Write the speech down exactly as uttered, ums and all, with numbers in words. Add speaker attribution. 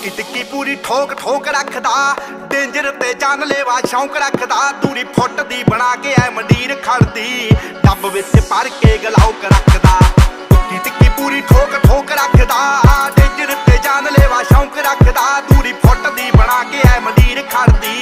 Speaker 1: ਟਿੱਕੀ ਟਿੱਕੀ ਪੂਰੀ ਠੋਕ ਠੋਕ ਰੱਖਦਾ, ਡੇਂਜਰ ਤੇ ਜਾਨਲੇਵਾ ਸ਼ੌਂਕ ਰੱਖਦਾ। ਦੂਰੀ ਫੁੱਟ ਦੀ ਬਣਾ ਕੇ ਐ ਮੰਡੀਰ ਖੜਦੀ, ਡੱਬ ਵਿੱਚ ਭਰ ਕੇ ਗਲਾਉਕ ਰੱਖਦਾ। ਟਿੱਕੀ ਟਿੱਕੀ ਪੂਰੀ ਠੋਕ ਠੋਕ ਰੱਖਦਾ, ਡੇਂਜਰ ਤੇ ਜਾਨਲੇਵਾ ਸ਼ੌਂਕ ਰੱਖਦਾ। ਦੂਰੀ ਫੁੱਟ ਦੀ ਬਣਾ ਕੇ ਐ ਮੰਡੀਰ ਖੜਦੀ,